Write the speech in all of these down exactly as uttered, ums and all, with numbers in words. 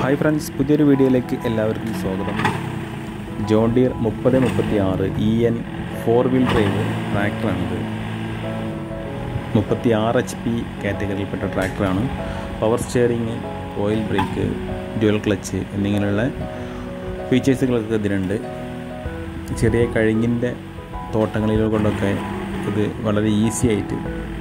Hi friends, പുതിയൊരു വീഡിയോയിലേക്ക് എല്ലാവർക്കും സ്വാഗതം. ജോൺ ഡിയർ മുപ്പത് മുപ്പത്തി ആറ് E N four wheel drive ട്രാക്ടറാണിത്. മുപ്പത്തി ആറ് എച്ച് പി കാറ്റഗറിയിൽപ്പെട്ട ട്രാക്ടറാണ്. Power steering, oil brake, dual clutch എന്നിങ്ങനെയുള്ള ഫീച്ചേഴ്സുകളൊക്കെ ഇതിനുണ്ട്. ചെറിയ കഴിഞ്ഞിൻ്റെ തോട്ടങ്ങളിലോ കൊണ്ടൊക്കെ ഇത് വളരെ ഈസി ആയിട്ട്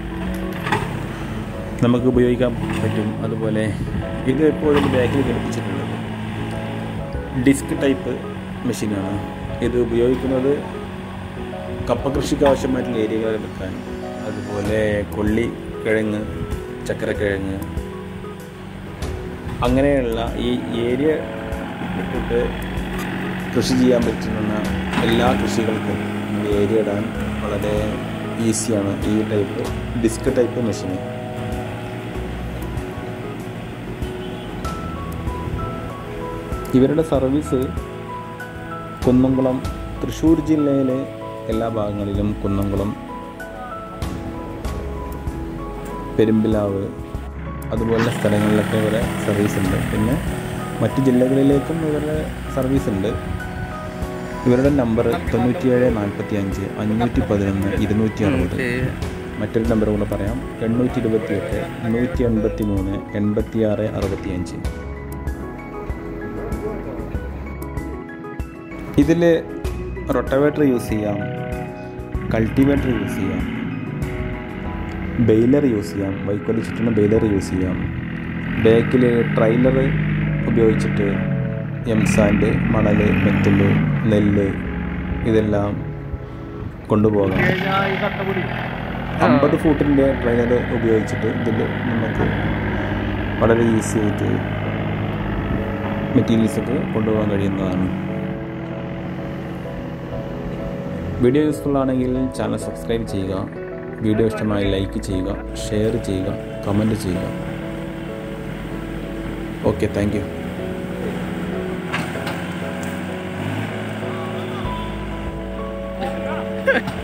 നമുക്ക് ഉപയോഗിക്കാൻ പറ്റും. അതുപോലെ ഇത് എപ്പോഴും ബാക്കിൽ ഘടിപ്പിച്ചിട്ടുള്ളത് ഡിസ്ക് ടൈപ്പ് മെഷീനാണ്. ഇത് ഉപയോഗിക്കുന്നത് കപ്പ കൃഷിക്ക് ആവശ്യമായിട്ടുള്ള ഏരിയകളിൽ വെക്കാൻ, അതുപോലെ കൊള്ളി കിഴങ്ങ്, ചക്കരക്കിഴങ്ങ് അങ്ങനെയുള്ള ഈ ഏരിയ ഇട്ടിട്ട് കൃഷി ചെയ്യാൻ പറ്റുന്ന എല്ലാ കൃഷികൾക്കും ഏരിയ ഇടാൻ വളരെ ഈസിയാണ് ഈ ടൈപ്പ് ഡിസ്ക് ടൈപ്പ് മെഷീൻ. ഇവരുടെ സർവീസ് കുന്നംകുളം, തൃശ്ശൂർ ജില്ലയിലെ എല്ലാ ഭാഗങ്ങളിലും കുന്നംകുളം, പെരുമ്പിലാവ് അതുപോലുള്ള സ്ഥലങ്ങളിലൊക്കെ ഇവരെ സർവീസ് ഉണ്ട്. പിന്നെ മറ്റ് ജില്ലകളിലേക്കും ഇവരുടെ സർവീസ് ഉണ്ട്. ഇവരുടെ നമ്പർ തൊണ്ണൂറ്റിയേഴ് നാൽപ്പത്തി അഞ്ച് അഞ്ഞൂറ്റി പതിനൊന്ന് ഇരുന്നൂറ്റി അറുപത്. മറ്റൊരു നമ്പർ കൂടെ പറയാം, എണ്ണൂറ്റി ഇരുപത്തി എട്ട് നൂറ്റി എൺപത്തി മൂന്ന് എൺപത്തി ആറ് അറുപത്തി അഞ്ച്. ഇതിൽ റൊട്ടവേറ്റർ യൂസ് ചെയ്യാം, കൾട്ടിവേറ്റർ യൂസ് ചെയ്യാം, ബെയിലർ യൂസ് ചെയ്യാം, വൈക്കോല് ചുറ്റുന്ന ബെയിലർ യൂസ് ചെയ്യാം. ബാക്കിൽ ട്രെയിലർ ഉപയോഗിച്ചിട്ട് എംസാൻഡ്, മണൽ, മെറ്റൽ, നെല്ല് ഇതെല്ലാം കൊണ്ടുപോകാം. അമ്പത് ഫൂട്ടിൻ്റെ ട്രെയിലർ ഉപയോഗിച്ചിട്ട് ഇതിൽ നമുക്ക് വളരെ ഈസി ആയിട്ട് മെറ്റീരിയൽസൊക്കെ കൊണ്ടുപോകാൻ കഴിയുന്നതാണ്. വീഡിയോ യൂസ്ഫുൾ ആണെങ്കിൽ ചാനൽ സബ്സ്ക്രൈബ് ചെയ്യുക. വീഡിയോ ഇഷ്ടമായി ലൈക്ക് ചെയ്യുക, ഷെയർ ചെയ്യുക, കമൻറ്റ് ചെയ്യുക. Okay, thank U.